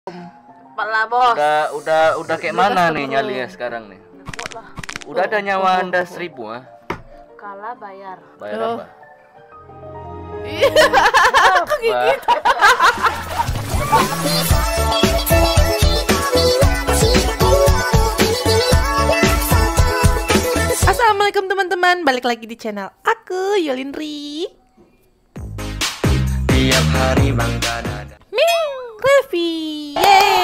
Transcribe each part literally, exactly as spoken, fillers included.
Cepatlah bos. Udah udah udah kayak mana nih nyali ya sekarang nih? Udah ada nyawa anda seribu ah? Kalah bayar. Bayar Oh. apa? Iya, kegigit. Assalamualaikum teman-teman, balik lagi di channel aku, Yolinri. Tiap hari bangga dada. Ming Revi.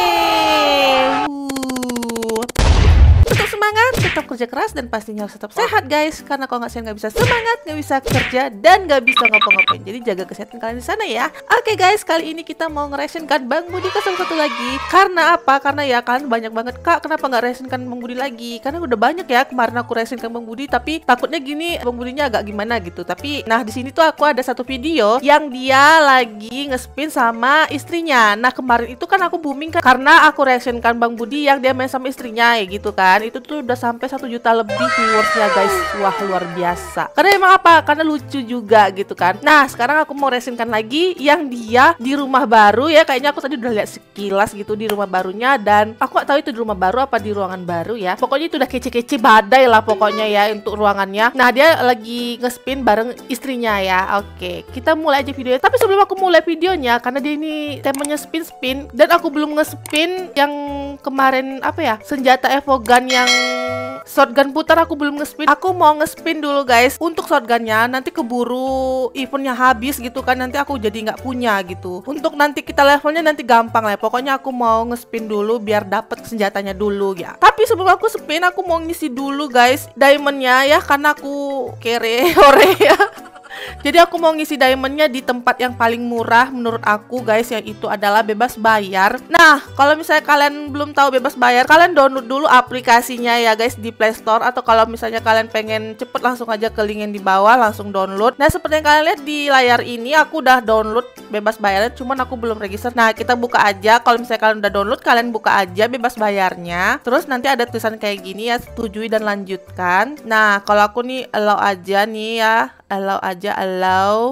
Yeay. Uh. Tetap semangat, tetap kerja keras, dan pastinya harus tetap sehat guys. Karena kalau nggak sehat nggak bisa semangat, nggak bisa kerja, dan nggak bisa ngapa-ngapain. Jadi jaga kesehatan kalian di sana ya. Oke guys, kali ini kita mau ngeresenkan Bang Budi ke satu lagi. Karena apa? Karena ya kalian banyak banget, Kak, kenapa nggak resenkan Bang Budi lagi? Karena udah banyak ya kemarin aku resenkan Bang Budi, tapi takutnya gini Bang Budinya agak gimana gitu. Tapi nah di sini tuh aku ada satu video yang dia lagi ngespin sama istrinya. Nah kemarin itu kan aku booming kan karena aku resenkan Bang Budi yang dia main sama istrinya ya gitu kan. Itu tuh udah sampai satu juta lebih viewersnya guys. Wah luar biasa. Karena emang apa? Karena lucu juga gitu kan. Nah sekarang aku mau resenkan lagi yang dia di rumah baru ya. Kayaknya aku tadi udah lihat sekilas gitu di rumah barunya, dan aku gak tahu itu di rumah baru apa di ruangan baru ya. Pokoknya itu udah kece-kece badai lah pokoknya ya untuk ruangannya. Nah dia lagi ngespin bareng istrinya ya. Oke kita mulai aja videonya. Tapi sebelum aku mulai videonya, karena dia ini temanya spin-spin dan aku belum ngespin yang kemarin apa ya, senjata evogan yang shotgun putar, aku belum ngespin. Aku mau ngespin dulu guys untuk shotgunnya, nanti keburu eventnya habis gitu kan, nanti aku jadi nggak punya gitu. Untuk nanti kita levelnya nanti gampang lah ya. Pokoknya aku mau ngespin dulu biar dapet senjatanya dulu ya. Tapi sebelum aku spin, aku mau ngisi dulu guys diamondnya ya, karena aku kere hore ya. Jadi aku mau ngisi diamondnya di tempat yang paling murah menurut aku guys, yang itu adalah bebas bayar. Nah kalau misalnya kalian belum tahu bebas bayar, kalian download dulu aplikasinya ya guys di Play Store, atau kalau misalnya kalian pengen cepet langsung aja ke link yang di bawah, langsung download. Nah seperti yang kalian lihat di layar ini, aku udah download bebas bayarnya, cuman aku belum register. Nah kita buka aja, kalau misalnya kalian udah download, kalian buka aja bebas bayarnya. Terus nanti ada tulisan kayak gini ya, setujui dan lanjutkan. Nah kalau aku nih allow aja nih ya, allow aja, allow.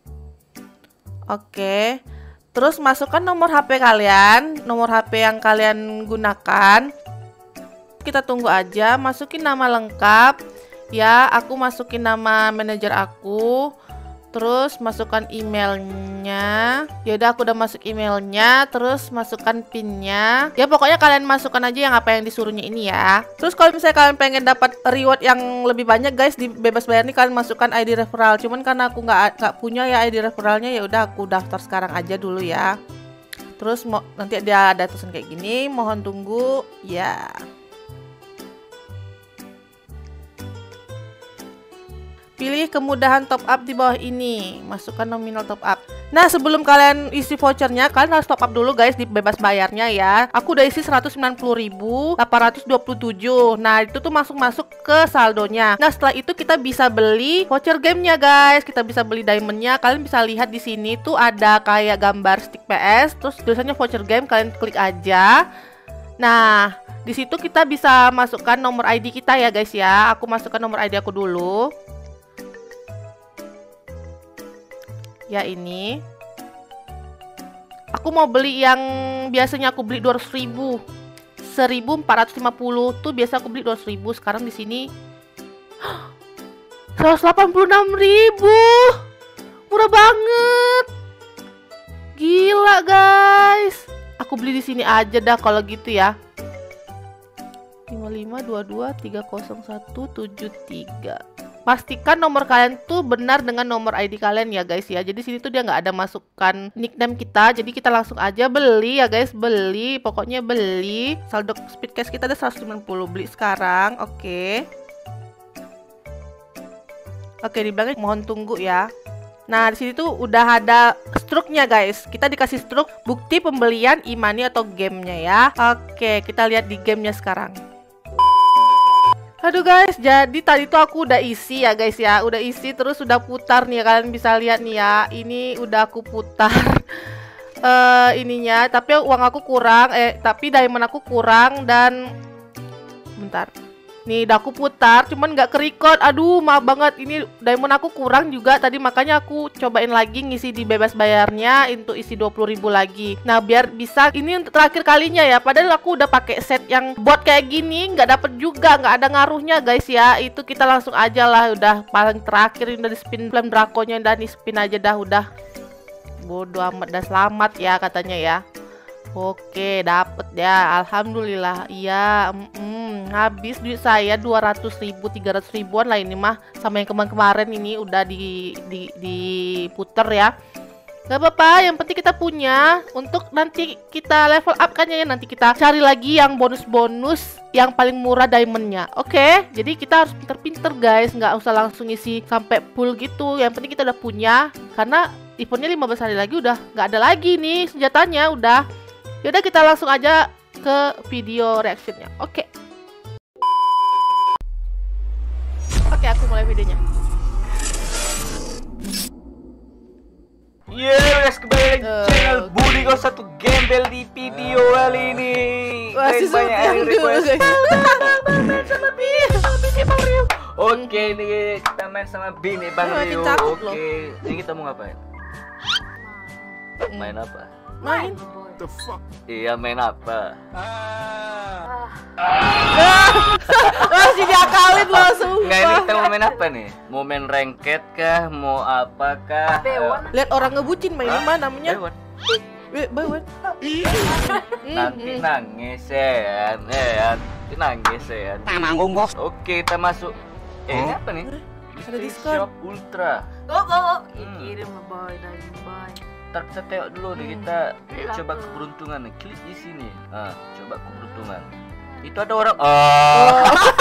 Oke. Terus masukkan nomor H P kalian, nomor H P yang kalian gunakan. Kita tunggu aja, masukin nama lengkap. Ya, aku masukin nama manajer aku. Terus masukkan emailnya. Ya udah aku udah masuk emailnya. Terus masukkan pinnya. Ya pokoknya kalian masukkan aja yang apa yang disuruhnya ini ya. Terus kalau misalnya kalian pengen dapat reward yang lebih banyak guys di bebas bayar nih, kalian masukkan I D referral. Cuman karena aku nggak nggak punya ya I D referralnya, ya udah aku daftar sekarang aja dulu ya. Terus mau nanti dia ada tulisan kayak gini, mohon tunggu ya. Pilih kemudahan top up di bawah ini, masukkan nominal top up. Nah sebelum kalian isi vouchernya, kalian harus top up dulu guys di bebas bayarnya ya. Aku udah isi seratus sembilan puluh ribu delapan ratus dua puluh tujuh. Nah itu tuh masuk-masuk ke saldonya. Nah setelah itu kita bisa beli voucher gamenya guys. Kita bisa beli diamondnya. Kalian bisa lihat di sini tuh ada kayak gambar stick P S, terus tulisannya voucher game. Kalian klik aja. Nah di situ kita bisa masukkan nomor I D kita ya guys ya. Aku masukkan nomor I D aku dulu. Ya ini aku mau beli yang biasanya aku beli dua ratus ribu, seribu empat ratus lima puluh tuh biasa aku beli dua ratus ribu. Sekarang di sini seratus delapan puluh enam ribu, murah banget, gila guys. Aku beli di sini aja dah kalau gitu ya. lima lima dua dua tiga nol satu tujuh tiga. Pastikan nomor kalian tuh benar dengan nomor I D kalian ya guys ya. Jadi sini tuh dia nggak ada masukkan nickname kita. Jadi kita langsung aja beli ya guys, beli. Pokoknya beli. Saldo speed cash kita ada seratus sembilan puluh, beli sekarang. Oke. Oke, di belakang mohon tunggu ya. Nah, di sini tuh udah ada struknya guys. Kita dikasih struk bukti pembelian e-money atau gamenya ya. Oke, kita lihat di gamenya sekarang. Aduh guys, jadi tadi tuh aku udah isi ya guys ya. Udah isi terus udah putar nih ya. Kalian bisa lihat nih ya. Ini udah aku putar uh, ininya. Tapi uang aku kurang. Eh, tapi diamond aku kurang. Dan bentar. Nih, udah aku putar, cuman nggak ke-record. Aduh, maaf banget. Ini diamond aku kurang juga tadi, makanya aku cobain lagi ngisi di bebas bayarnya untuk isi dua puluh ribu lagi. Nah, biar bisa ini untuk terakhir kalinya ya. Padahal aku udah pakai set yang buat kayak gini, nggak dapet juga, nggak ada ngaruhnya guys ya. Itu kita langsung aja lah, udah paling terakhir udah di spin flame drakonya, udah nih spin aja dah udah. Bodoh amat, dah selamat ya katanya ya. Oke, dapet ya, alhamdulillah. Iya, mm -mm. Habis duit saya dua ratus ribu, tiga ratus ribuan lah ini mah. Sama yang kemarin-kemarin ini udah di, di, diputer ya. Gak apa-apa, yang penting kita punya. Untuk nanti kita level up kan ya. Nanti kita cari lagi yang bonus-bonus yang paling murah diamondnya. Oke, jadi kita harus pinter-pinter guys. Nggak usah langsung isi sampai full gitu. Yang penting kita udah punya. Karena eventnya lima belas hari lagi udah nggak ada lagi nih senjatanya. Udah. Yaudah kita langsung aja ke video reactionnya. Oke. Oke, aku mulai videonya. Yes, kembali lagi Uh, channel Budi Kau Satu Gembel di video kali ini. Masih Guys, banyak yang request. sama Bini Bang Rio. Oke, ini kita main sama Bini Bang Oh, makin Rio. cakep loh. Oke, ini kita mau ngapain? Main apa? Main. Boy. Iya, main apa? Masih diakalin loh, sumpah. Nggak, ini kita mau main apa nih? Mau main ranked kah? Mau apakah? Bewan. Lihat orang ngebucin main Hah? apa namanya? Bewan. Eh, Bewan. Nanti nangis ya, ya. Nanti nangis ya. Oke, kita masuk. Eh, ini apa nih? Ada Mystery diskon. Shop Ultra. Go go go. Hmm. Kirim lah boy, dari boy. Ntar kita tengok dulu nih, Hmm. kita Iya, coba apa? keberuntungan nih. Klik di sini. Ah, coba keberuntungan. Itu ada orang. Oh.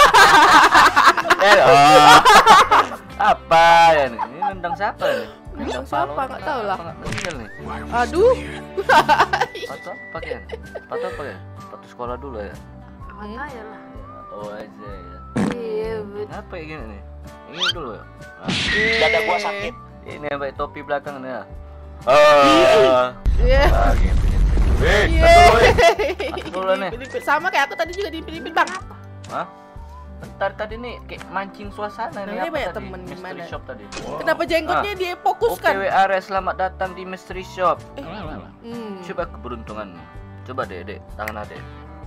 Eh, oh. Apa ya nih? Ini nendang siapa nih? Nendang Kepala siapa? orang Nggak tahu lah. kenapa nggak meninggal nih. Aduh. Sepatu apa pakai? Sepatu apa ya? Sepatu sekolah dulu ya. Mana ya lah. Ya, tahu aja ya. Iya betul. Kenapa ya gini nih? Ini dulu ya. Nah, Dada gua sakit. Ini sampai topi belakangnya. Ah. Iya. Ah, gitu, gitu. Weh, Iya. masuk dulu, weh. Masuk dulu nih. Filipin. Sama kayak aku tadi juga di Filipin, Bang. Hah? Bentar tadi nih kayak mancing suasana nih. Namanya Apa banyak tadi? temen Mystery gimana? Shop tadi. Kenapa jenggotnya dia O P fokuskan? W area selamat datang di Mystery Shop. Hmm. Coba keberuntungan. Coba deh, Dek. Tangan Adek.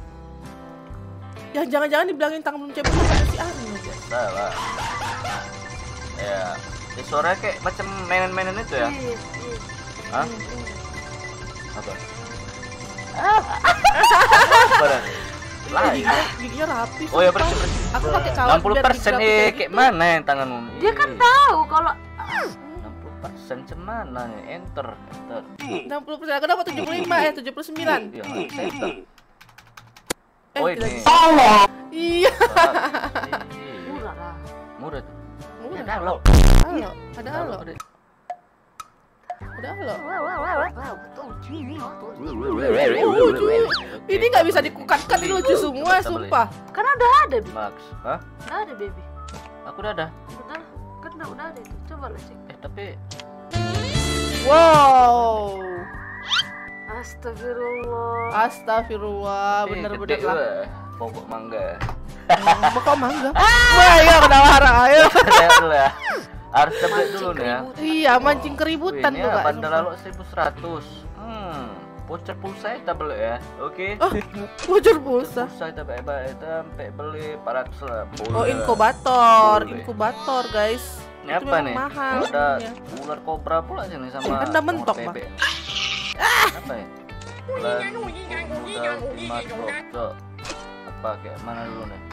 Ya jangan-jangan dibilangin tangan belum cepet sama si Anu aja. Salah. Ya. Ya suara kayak macam mainan-mainan itu ya. Iya, iya. Hah? Apa? Apa dah? Lah, Giginya, giginya rapi. oh ya sumpah. bersih bersih. Aku pakai kaos enam puluh biar persen gigi rapi nih kayak kayak gitu. mana yang tanganmu? Dia kan tahu kalau enam puluh persen cemana nih? Enter, enter. enam puluh persen. Aku dapat tujuh puluh lima eh tujuh puluh sembilan. Iya, enter. Eh, Oh tidak ini. bisa. Iya. murah lah. Murah tuh. Murah. Ada lo. Halo, ada halo. Ada. Ada halo. Wah, betul. Lucu. Ini nggak bisa dikukatkan, ini lucu semua, Kita beli. sumpah. Kan udah ada, Bi. Max, hah? Udah ada, baby. Aku udah ada. Udah, kan udah, udah ada itu. Coba lah cek. Eh tapi Wow. Astagfirullah. Astagfirullah, eh, bener-bener gede, lah. weh. Pokok mangga. Hmm, kok mangga? Wah, iya udah marah, ayo. Saya dulu ya. Harus tablet dulu nih ya. Iya, mancing keributan Wih, tuh, ini Kak. bandar lalu seribu seratus. Hmm. Voucher pulsa kita beli ya. Oke. Oh, bocor pulsa. Pulsa kita beli kita sampai beli empat ratus lah. Oh, inkubator, Boleh. inkubator, guys. Ini Itu apa memang nih? mahal Oh, ada sebenarnya. ular kobra pula sini sama. Kan udah mentok, Bang. Bang. Apa ya? Bulan udah lima drop. Apa kayak mana dulu nih?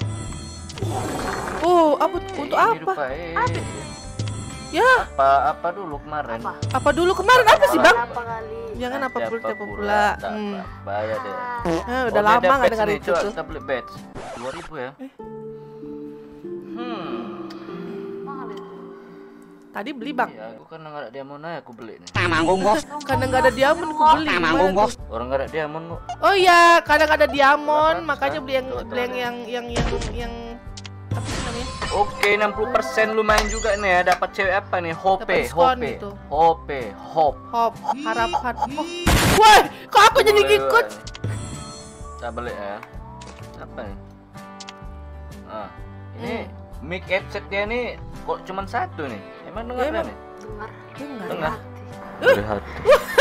Oh, apa Eh, untuk ini apa? lupa, eh. Ya, Apa apa dulu kemarin? Apa? apa dulu kemarin apa sih, Bang? Apa kali? Jangan apa Siapa pula apa pula? pula. Tak Hmm. apa, bahaya deh. Nah, udah Oh, lama ada nggak badge dengar nih, itu coba tuh. kita beli badge dua ribu ya. Eh. Hmm. Mahal itu. Tadi beli, Bang. Ya, aku kan nggak ada diamond aja aku beli nih. Karena nggak ada diamond, aku beli. Gimana tuh? Orang nggak ada diamond kok. Oh iya, kadang ada diamond, Berapa? makanya beli yang Tuh, tuh, beli yang tuh. yang yang yang yang apa sih namanya? Oke, enam puluh persen lumayan juga nih ya. Dapat cewek apa nih? Hope, Dapat diskon Hope, itu. Hope, Hope. Hop, harapan. Oh. Wah, kok aku jadi ngikut? Kita beli ya. Apa nih? Ah, ini mic headsetnya nih kok cuman satu nih. Emang dengar Emang. nih? Dengar. Dengar. Dengar. Hati. Dari hati.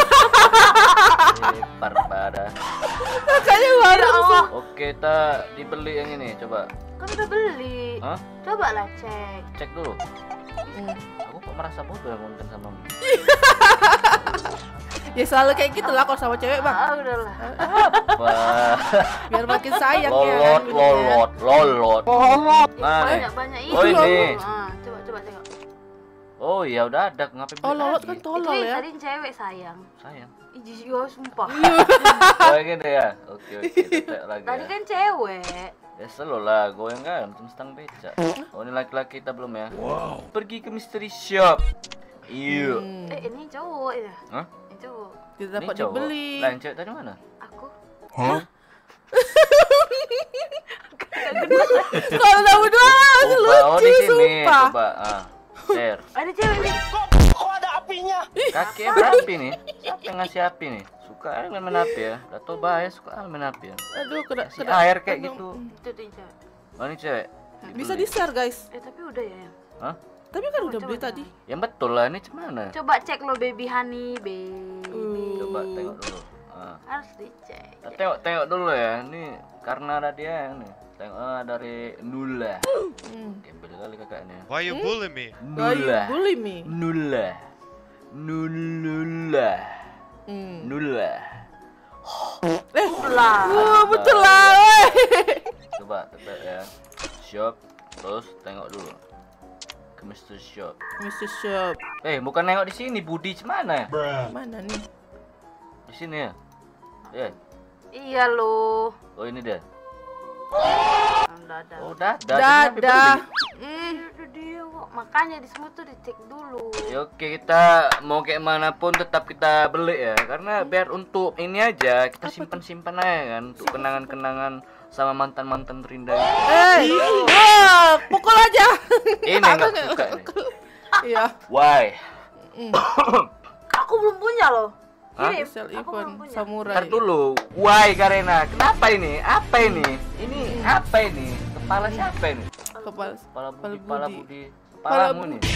Eh, parah. Makanya bareng langsung. Oke, kita dibeli yang ini, coba. Kan udah beli. Hah? Coba lah cek. Cek dulu. Hmm. Aku kok merasa bodoh yang konten sama mu. Ya selalu kayak gitu lah kalau sama cewek bang. Ah, udahlah. Wah, Biar makin sayang ya lolot, kan. lolot, lolot. Nah, nih. Banyak-banyak ini. Oh, ini. Ah, coba coba tengok. Oh iya udah ada, ngapain Oh beli lolot lagi? kan Itu tolol yang ya. tadi cewek sayang. Sayang. Ih, jijik sumpah. Oh gitu ya. Oke oke, kita lagi. Tadi Ya. kan cewek. Ya selalu lah, goyang kan, tentang beca. Oh ini laki-laki kita belum ya? Wow. Pergi ke mystery shop. Iya. Hmm. Eh, ini cowok ya. Hah? Ini cowok. Tidak Ini dapat cowok. dibeli. Lah yang cewek tadi mana? Aku. Kalau tahu dua Oh, lucu oh di sini. sumpah. Coba, ah, share. Ah, ini cewek nih. Kaki berapi nih. Siapa yang ngasih api nih? Suka air main api ya. Udah tau bahaya suka air main api ya. Aduh kena Kasih kena. air kayak aduh. gitu. Itu tuh cewek. Oh ini cewek. Bisa Dibeli. di share guys. Eh, tapi udah ya. Yang. Hah? Tapi kan Coba, udah coba, beli coba. tadi. Yang betul lah ini cemana? Coba cek lo baby honey, baby. Uh. Coba tengok dulu. Ah. Harus dicek. Kita tengok-tengok dulu ya. Ini karena ada dia nih. Tengok ah, dari Nula. Hmm. Gembel kali kakaknya. Why you bully me? Why you Nula. bully me? Nula. Nula. Hmm. Nula. Eh, Lah. wah betul lah. weh. Coba tetap ya. Shop. Terus tengok dulu. Ke mister Shop. mister Shop. Eh, bukan nengok di sini. Budi cemana? Mana nih? Di sini ya. Ya. Iya lo. Oh ini dia. Dadah. Oh dadah. Dadah. Dadah. Hmm. Itu dia kok. Makanya di semua tuh dicek dulu. Ya oke, kita mau kayak mana pun tetap kita beli ya, karena biar untuk ini aja kita simpan-simpan aja kan, untuk kenangan-kenangan sama mantan-mantan terindah itu. Eh, wah, pukul aja. Ini nggak suka nih. Iya. Why? Hmm. Aku belum punya loh. Hah? Kirim. Special Aku belum event punya. samurai. Ntar dulu. Why Karena? Kenapa ini? Apa ini? Ini apa ini? Kepala siapa ini? Kepala Kepala Budi, Kepala kepala Budi. Budi. Kepala Kepalamu nih.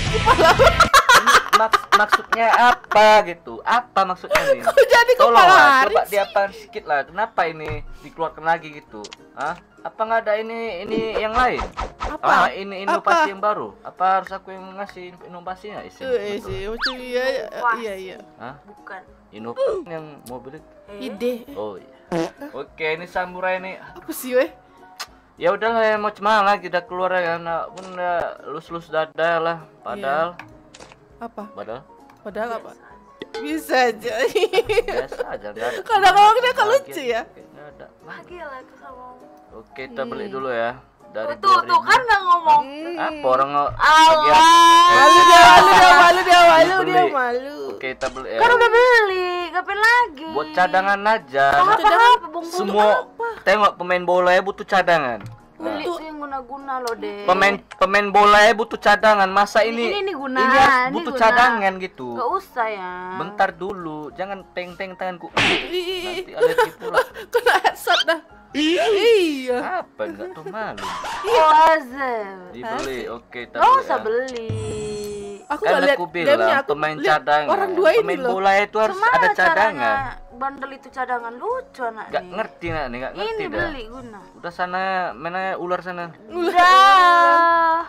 Ini maks- maksudnya apa gitu? Apa maksudnya nih? Kok jadi Tolong kepala lah, Haris coba sih? diapain sedikit lah. Kenapa ini dikeluarkan lagi gitu? Hah? Apa nggak ada ini ini yang lain? Apa? Ah, ini inovasi Apa? yang baru. Apa harus aku yang ngasih inovasinya? Isi. Eh, sih, macam iya, iya, Wah. iya, iya. Hah? Bukan. Inovasi yang mau beli? Eh, Ide. Oh iya. Oke, ini samurai nih. Apa sih, weh? Ya udahlah ya, mau cemana lagi udah keluar ya, nak pun udah lus-lus dada lah. Padahal, Apa? padahal Padahal apa? Bisa aja. biasa aja nggak ada. Kadang-kadang dia kan Bahagia lucu ya. dikit, nggak ada. bahagia lah aku sama. Oke, kita beli dulu ya. Dari Tuh, tuh, tuh kan nggak ngomong. Hmm. apa orang nggak Allah. Malu dia, malu dia, malu dia, malu Dibeli. dia, malu. Oke, kita beli ya. Kan udah beli, ngapain lagi? Buat cadangan aja. Apa Cadangan apa bung Semua tengok pemain bola ya butuh cadangan. beli Untuk- tuh yang guna-guna loh deh. Pemain pemain bola ya butuh cadangan. Masa ini Ini- ini guna, ini harus ini butuh guna. cadangan gitu. Gak usah ya. Bentar dulu, jangan teng-teng tanganku. Ih, ih, ih. Nanti alergi pula. Kena headset dah. Iya. Apa enggak tuh malu? Oh, Azam. Dibeli. Oke, kita Gak beli usah ya. beli. Aku Kan nggak lihat aku gamenya, bilang aku pemain lihat cadangan. orang dua ini Pemain loh. bola itu harus Cuma ada cadangan. bandel itu cadangan lucu anak Gak nih. ngerti nak nih, gak ngerti Ini dah. beli guna. Udah sana, mana ular sana. Udah.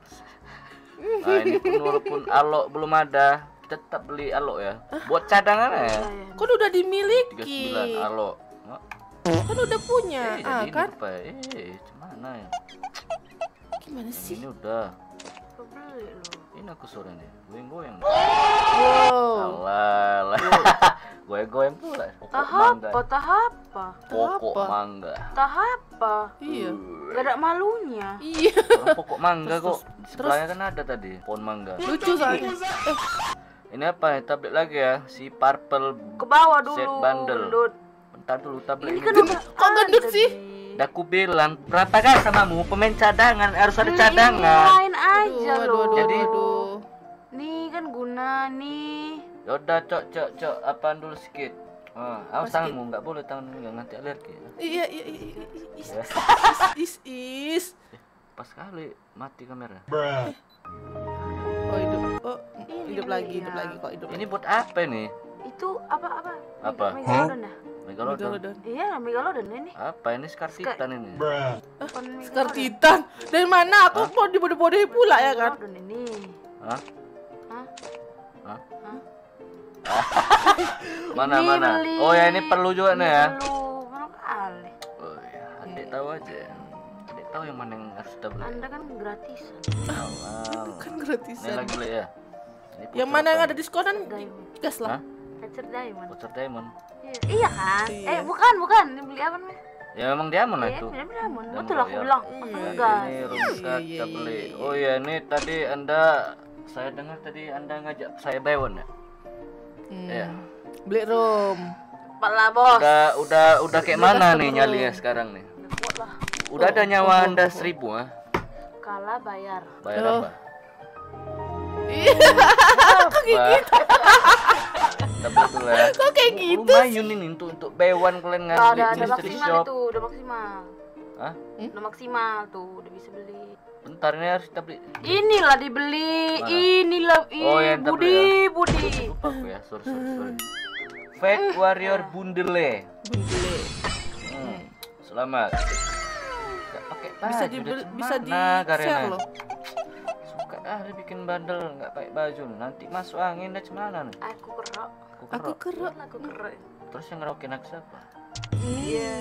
Nah ini pun walaupun alok belum ada, kita tetap beli alok ya. Buat cadangan ya. Kan udah tiga dimiliki. sembilan alok. Nah, Kan udah punya. eh, Ah, jadi ini kan? apa ya? Eh, gimana ya? Gimana sih? Ini udah. Aku beli loh. Ini aku sore nih, goyang-goyang. Wow. Alah, goyang-goyang pula. Pokok Tahap mangga. apa? Tahap apa? Pokok Apa? mangga. Tahap apa? Iya. Gak ada malunya. Iya. Orang pokok mangga Terus, kok. Di sebelahnya kan ada tadi, pohon mangga. Lucu soalnya. Eh, Ini apa ya? Tablet lagi ya, si Purple. Ke bawah dulu. Set bundle. gendut. Bentar dulu tablet Ini ini. kan dulu. udah Kok gendut ada, sih? Bi. Udah aku bilang, berapa kan samamu pemain cadangan harus ada Beli cadangan. Yang lain aja aduh, loh. aduh, Jadi- aduh, aduh. Nih kan guna nih. Yaudah, cok, cok, cok, apaan dulu sedikit. Ah, awas Apa tanganmu, nggak boleh tanganmu yang nanti alergi. Iya, iya, iya, iya, is, Ya. is, is. Apa pas sekali mati kamera. Oh hidup. Oh Ini hidup dia. lagi, hidup lagi kok hidup. Ini buat apa nih? Itu apa apa? Apa? Megalodon ya? Megalodon. Megalodon. Iya, Megalodon ini. Apa ini Scar Titan ini? Bukan Scar Megalodon. Titan. Dari mana? Aku mau dibodoh-bodohin pula ya kan? Megalodon ini. Hah? Hah? Hah? Hah? Mana Ini mana? beli. Oh ya ini perlu juga nih ya. Perlu, mana kali. Oh ya, adik tahu aja. Adik tahu yang mana yang harus kita beli. Anda kan gratisan. Wow. Kan Ini gratisan. lagi beli ya. Ini Yang voucher mana yang apa ada nih? diskonan? Diamond. Gas lah. Hah? Voucher diamond. Voucher diamond. Iya, iya kan? Iya. Eh, bukan, bukan. Ini beli apa nih? Ya memang diamond lah Iya, itu. beli diamond. Diamond Betul aku royal. bilang. Iya, Aku iya, gas. Ini room card Iya, iya, kita beli. iya. Oh ya ini tadi Anda saya dengar tadi Anda ngajak saya Bewon ya. Hmm. Iya. Beli room. Kepala bos. Udah udah udah kayak Udah mana seru. nih nyalinya sekarang nih? Udah kuat lah. Udah ada Oh, nyawa oh, Anda oh. seribu ah? Kalah bayar. Bayar Oh. apa? Iya. Apa? Kita beli dulu ya. Kok kayak gitu? Lumayan ini untuk untuk Bewon kalian Udah, ngasih udah, udah mystery maksimal shop. itu, udah maksimal. Hah? Udah maksimal tuh, udah bisa beli. Bentar ini harus kita beli. Inilah dibeli, Mana? inilah, ih, Oh, yang kita Budi, beli Budi. Lupa aku ya, sorry sorry sorry. Fate Warrior Bundle. Bundle. Hmm. Selamat. Gak pakai baju. Bisa udah dibeli, cuman bisa di nah, Karena. share loh. Suka ah dia bikin bandel nggak pakai baju. Nanti masuk angin dah cemana nih. Aku kerok, Aku kerok. kerok. aku kerok. Terus yang ngerokin aku siapa? Iya.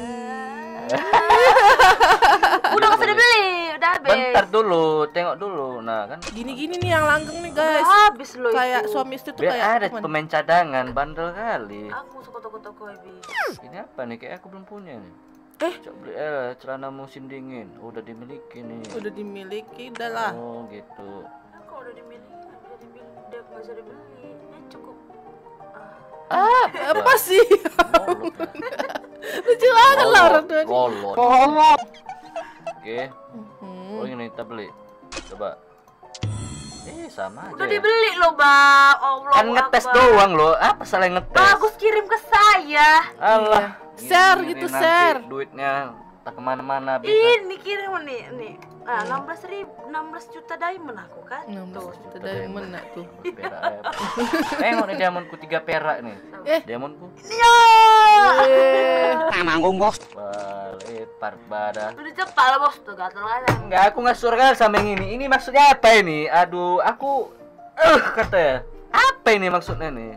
Udah nggak usah dibeli, udah habis. Bentar dulu, tengok dulu. Nah kan. Gini-gini nih yang langgeng nih Udah guys. habis loh Kayak itu. suami istri tuh Biar kayak ada teman. pemain cadangan, bandel kali. Aku suka toko-toko habis. Ini apa nih? Kayak aku belum punya nih. Eh. Coba beli eh, celana musim dingin. Oh, udah dimiliki nih. Udah dimiliki, udah lah. Oh gitu. Aku udah dibeli, udah dibeli, udah nggak usah dibeli. Ya cukup. Ah, Apa sih? Molot lah. Lucu banget lah orang tua. Kolot. Oke. Hmm. Oh ini kita beli. Coba. Eh sama aja. Udah ya. dibeli loh, Bang. Allah. Kan ngetes Akbar. doang loh. Apa salah yang ngetes? Bagus kirim ke saya. Allah. Share Gini gitu, nanti share. Duitnya tak kemana-mana bisa. Ini kirim nih, nih. Ah, enam belas ribu, enam belas juta diamond aku kan. enam belas juta diamond nak tuh. Perak ya. Tengok nih diamondku tiga perak nih. Eh. Diamondku. Ya. Eh. Manggung bos. Balik parbada. Udah cepat lah bos tuh gatal-gatal. Enggak, aku nggak suka sama yang ini. Ini maksudnya apa ini? Aduh, aku eh kata ya. Apa ini maksudnya nih?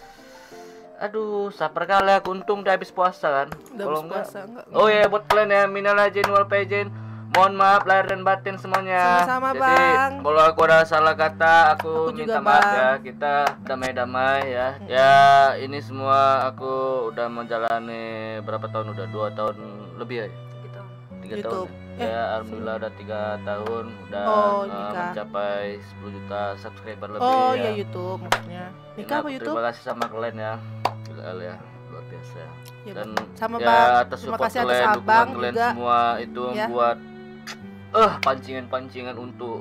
Aduh, sabar kali aku untung udah habis puasa kan. Udah Kalau habis enggak. puasa, enggak. Oh ya, buat kalian ya, minal aidin wal faizin. Mohon maaf lahir dan batin semuanya. Sama-sama, Jadi, Bang. kalau aku ada salah kata, aku, Aku minta juga, maaf Bang. ya. Kita damai-damai ya. Ya, ini semua aku udah menjalani berapa tahun udah? Dua tahun lebih ya. Gitu. Tiga YouTube. tahun. Eh, Ya, alhamdulillah udah tiga tahun udah Oh, eh, nikah. mencapai sepuluh juta subscriber lebih Oh ya. ya YouTube maksudnya. Ini Nikah apa aku YouTube? Terima kasih sama kalian ya. Gila ya, luar biasa. Ya, Dan sama ya, Bang. atas Terima support kasih atas kalian, Abang dukungan kalian juga. semua itu Ya. membuat eh pancingan-pancingan untuk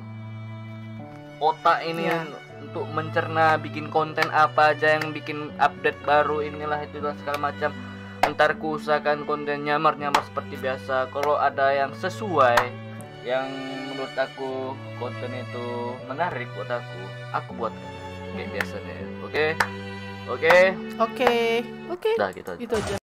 otak ini Ya. yang untuk mencerna bikin konten apa aja yang bikin update baru inilah itulah segala macam. Ntar ku usahakan konten nyamar-nyamar seperti biasa. Kalau ada yang sesuai, yang menurut aku konten itu menarik buat aku, aku buat kayak biasanya. Oke, oke, Oke. Oke. dah gitu aja. Gitu aja.